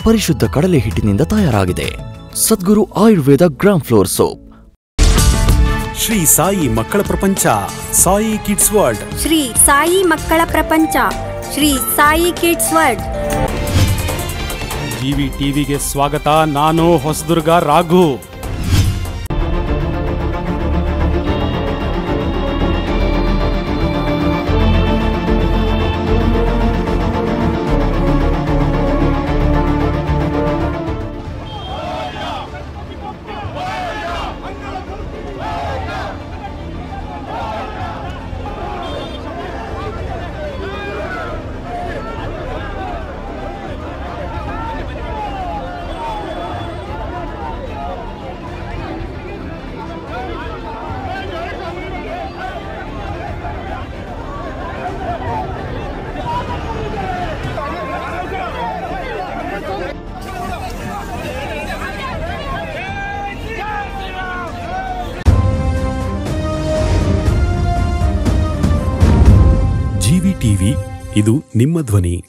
ಪರಿಶುದ್ಧ ಕಡಲೆ ಹಿಟ್ಟಿನಿಂದ ತಯಾರಾಗಿದೆ. Sadguru Ayurveda gram flour soap. Shri Sai ಮಕ್ಕಳ ಪ್ರಪಂಚ, ಸಾಯಿ ಕಿಡ್ಸ್ ವರ್ಲ್ಡ್. ಶ್ರೀ ಸಾಯಿ ಮಕ್ಕಳ ಪ್ರಪಂಚ, Shri Sai kids world. GV ಟಿವಿಗೆ ಸ್ವಾಗತ. ನಾನು ಹೊಸದುರ್ಗ ರಾಘು. ಜಿವಿ ಟಿವಿ, ಇದು ನಿಮ್ಮ ಧ್ವನಿ.